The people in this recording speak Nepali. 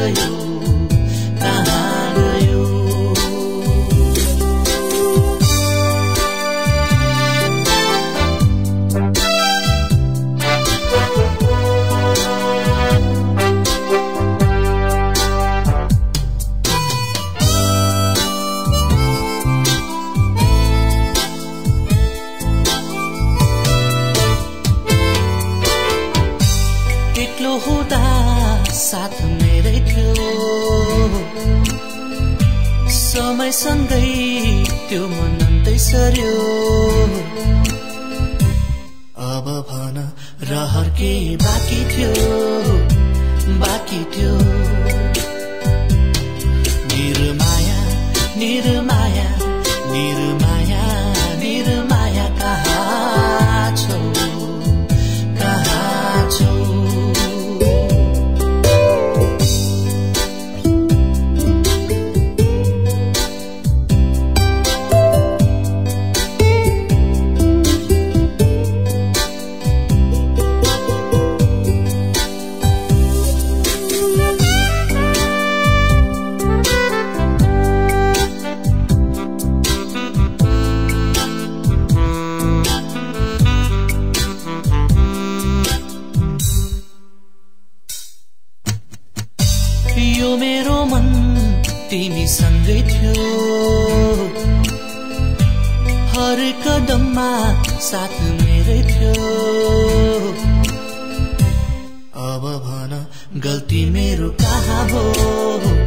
गयो कहाँ गयो एक्लो हुँदा साथ मेरै थियो समयसँगै त्यो मनन्तै सर्यो अब भन रहर के बाँकी थियो निर्माया निर्माया निर्माया निर्माया कहाँ छौ कहाँ छौ यो मेरो मन तिमीसँगै थियो हर कदममा साथ मेरै थियो अब भन गल्ती मेरो कहाँ हो